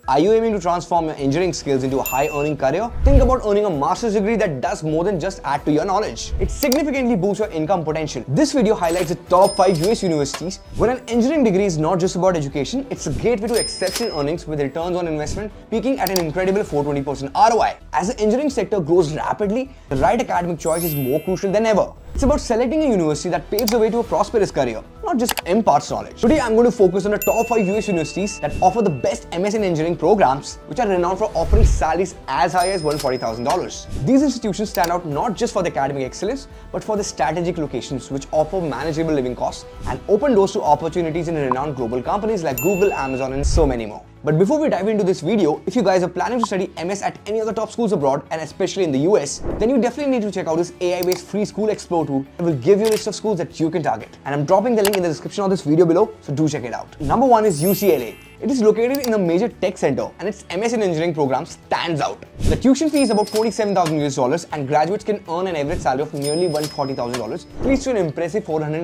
Are you aiming to transform your engineering skills into a high-earning career? Think about earning a master's degree that does more than just add to your knowledge. It significantly boosts your income potential. This video highlights the top 5 US universities where an engineering degree is not just about education, it's a gateway to exceptional earnings with returns on investment peaking at an incredible 420% ROI. As the engineering sector grows rapidly, the right academic choice is more crucial than ever. It's about selecting a university that paves the way to a prosperous career, not just imparts knowledge. Today, I'm going to focus on the top 5 US universities that offer the best MS in engineering programs, which are renowned for offering salaries as high as $140,000. These institutions stand out not just for their academic excellence, but for the strategic locations which offer manageable living costs and open doors to opportunities in renowned global companies like Google, Amazon, and so many more. But before we dive into this video, if you guys are planning to study MS at any of the top schools abroad and especially in the US, then you definitely need to check out this AI-based free school explore tool that will give you a list of schools that you can target. And I'm dropping the link in the description of this video below, so do check it out. Number 1 is UCLA. It is located in a major tech center and its MS in engineering program stands out. The tuition fee is about $27,000 and graduates can earn an average salary of nearly $140,000, leads to an impressive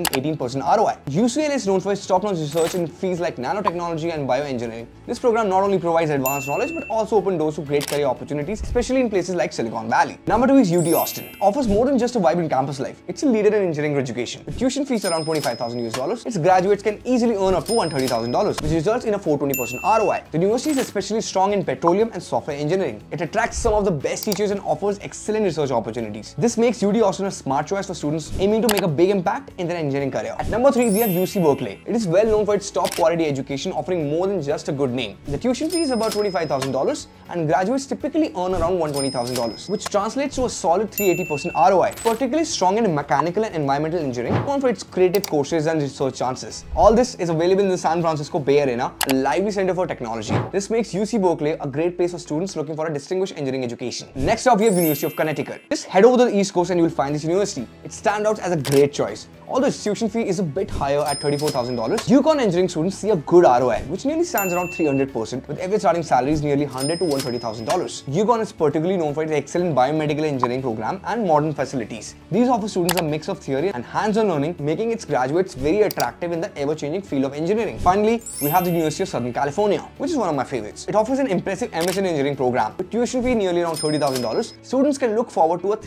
418% ROI. UCLA is known for its top-notch research in fields like nanotechnology and bioengineering. This program not only provides advanced knowledge but also opens doors to great career opportunities, especially in places like Silicon Valley. Number 2 is UT Austin. It offers more than just a vibrant campus life. It's a leader in engineering education. The tuition fee is around $25,000. Its graduates can easily earn up to $130,000, which results in a 420% ROI. The university is especially strong in petroleum and software engineering. It attracts some of the best teachers and offers excellent research opportunities. This makes UT Austin a smart choice for students aiming to make a big impact in their engineering career. At number 3, we have UC Berkeley. It is well known for its top quality education, offering more than just a good name. The tuition fee is about $25,000 and graduates typically earn around $120,000, which translates to a solid 380% ROI. Particularly strong in mechanical and environmental engineering, known for its creative courses and research chances. All this is available in the San Francisco Bay Area, a lively center for technology. This makes UC Berkeley a great place for students looking for a distinguished engineering education. Next up, we have University of Connecticut. Just head over to the East Coast and you will find this university. It stands out as a great choice. Although its tuition fee is a bit higher at $34,000, UConn engineering students see a good ROI, which nearly stands around 300%, with average starting salaries nearly $100,000 to $130,000. UConn is particularly known for its excellent biomedical engineering program and modern facilities. These offer students a mix of theory and hands-on learning, making its graduates very attractive in the ever-changing field of engineering. Finally, we have the University of Southern California, which is one of my favorites. It offers an impressive MS in engineering program. With tuition fee nearly around $30,000, students can look forward to a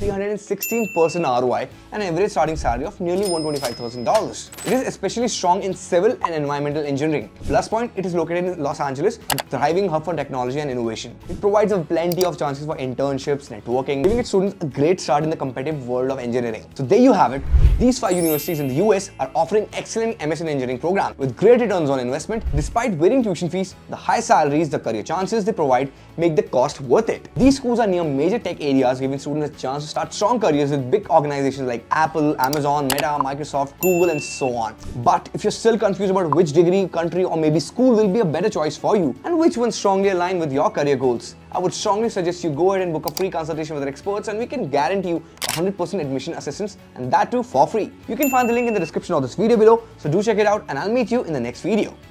316% ROI and average starting salary of nearly $125,000. It is especially strong in civil and environmental engineering. Plus point, it is located in Los Angeles, a thriving hub for technology and innovation. It provides a plenty of chances for internships, networking, giving its students a great start in the competitive world of engineering. So there you have it. These 5 universities in the US are offering excellent MS in engineering programs with great returns on investment. Despite varying tuition fees, the high salaries, the career chances they provide make the cost worth it. These schools are near major tech areas, giving students a chance to start strong careers with big organizations like Apple, Amazon, Meta, Microsoft, Google, and so on. But if you're still confused about which degree, country, or maybe school will be a better choice for you and which one strongly align with your career goals, I would strongly suggest you go ahead and book a free consultation with our experts, and we can guarantee you 100% admission assistance, and that too for free. You can find the link in the description of this video below, so do check it out, and I'll meet you in the next video.